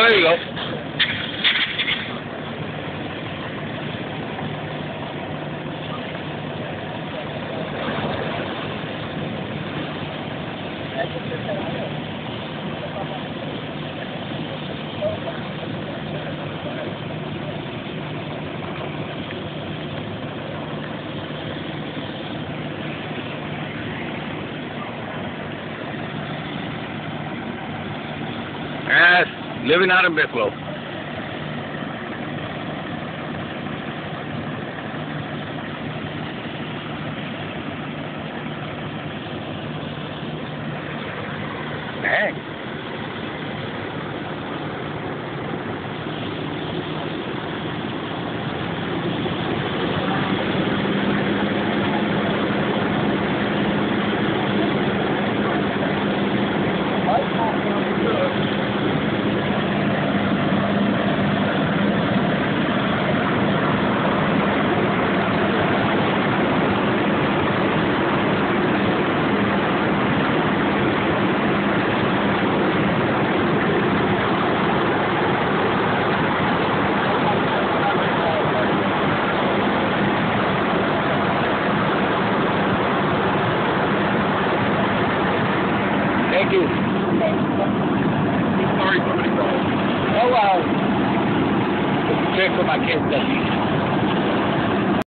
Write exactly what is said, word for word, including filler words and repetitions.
there you go. Yes, living out in Buffalo. Dang. Thank you. Sorry, somebody called. Oh, well. Check for my kids.